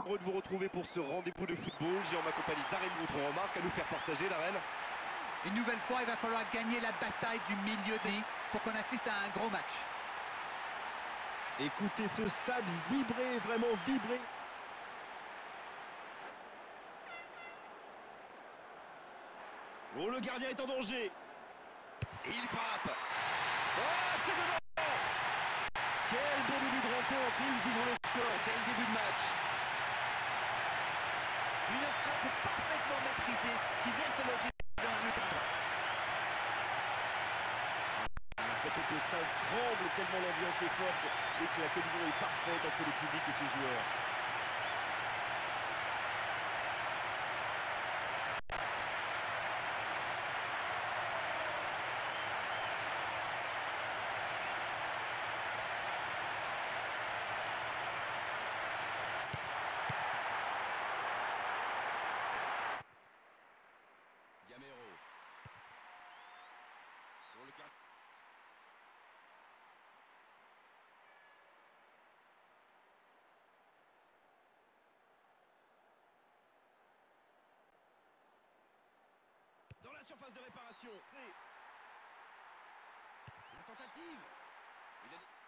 heureux de vous retrouver pour ce rendez-vous de football. J'ai en ma compagnie Darren, votre remarque à nous faire partager, Darren. Une nouvelle fois, il va falloir gagner la bataille du milieu de ligne pour qu'on assiste à un gros match. Écoutez ce stade vibrer, vraiment vibrer. Oh, le gardien est en danger. Et il frappe. Oh, c'est dedans. Quel beau début de rencontre. Ils ouvrent le score dès le début de match. Une frappe parfaitement maîtrisée qui vient se loger dans la lutte à droite. On a l'impression que le stade tremble tellement l'ambiance est forte et que la communion est parfaite entre le public et ses joueurs. Gamero. Pour le gardien. Dans la surface de réparation. La tentative. Il a...